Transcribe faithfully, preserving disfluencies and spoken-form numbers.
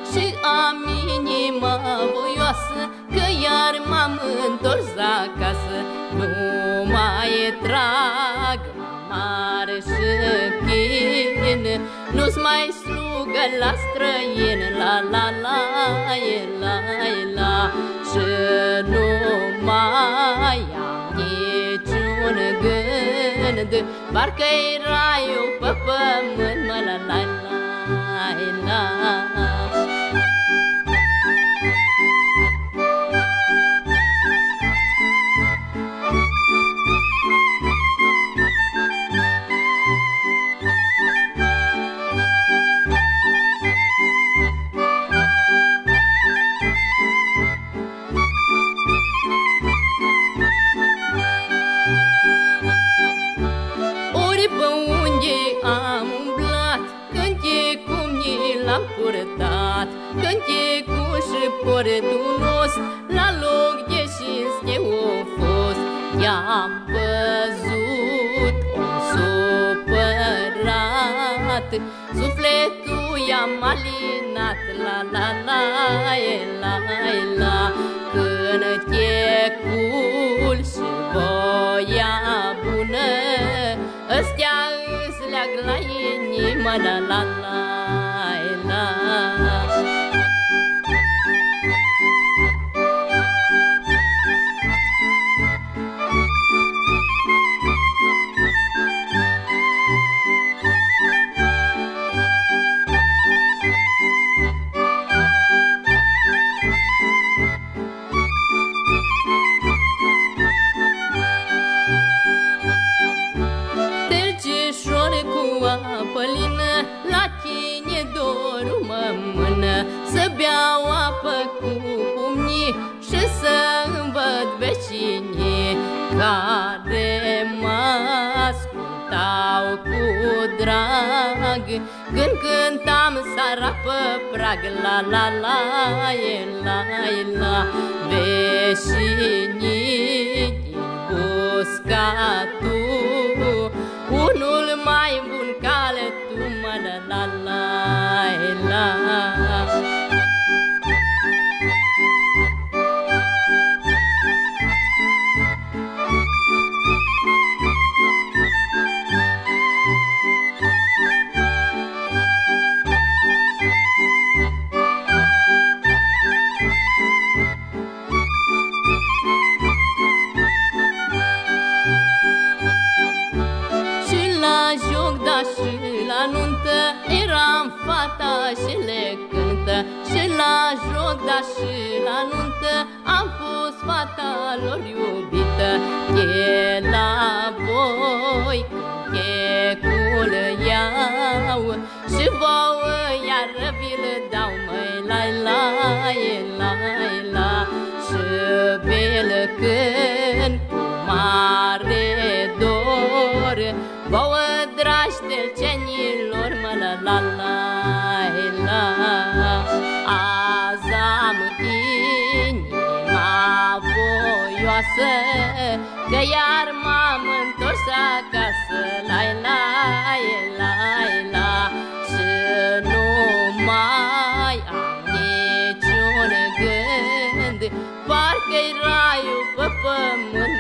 și am inima voioasă, că iar m-am întors acasă. Nu mai trag mare și chin, nu-s mai slugă la străin, la la la e la e la. Și nu mai am niciun gând, parcă-i raiul pe pământ, mă la la la la. L-am purtat cântecul și portunos, la loc de cinste o fost. I-am văzut om supărat, sufletul i-am alinat, la la la e la e la. Cântecul și voia bună, ăstea îți leag la inimă, la la la. Apă lină, la tine dorul mă mână, să beau apă cu pumnii și să-mi văd vecinii care mă ascultau cu drag când cântam sara pe prag, la la la e la e la. Vecinii din uscatul, unul mai bun ca altul, mă la la la la. Și la nuntă eram fata și le cântă, și la joc, da și la nuntă am fost fata lor iubită. E la voi cântecul iau și vouă iar vi-l dau, măi la la e la e la. Și vi-l cânt cu mare dor, vouă dragi delcenilor, mă la la la la. Azi am inima voioasă, că iar m-am întors acasă, la la la la. Și nu mai am niciun gând, parcă-i raiul pe pământ,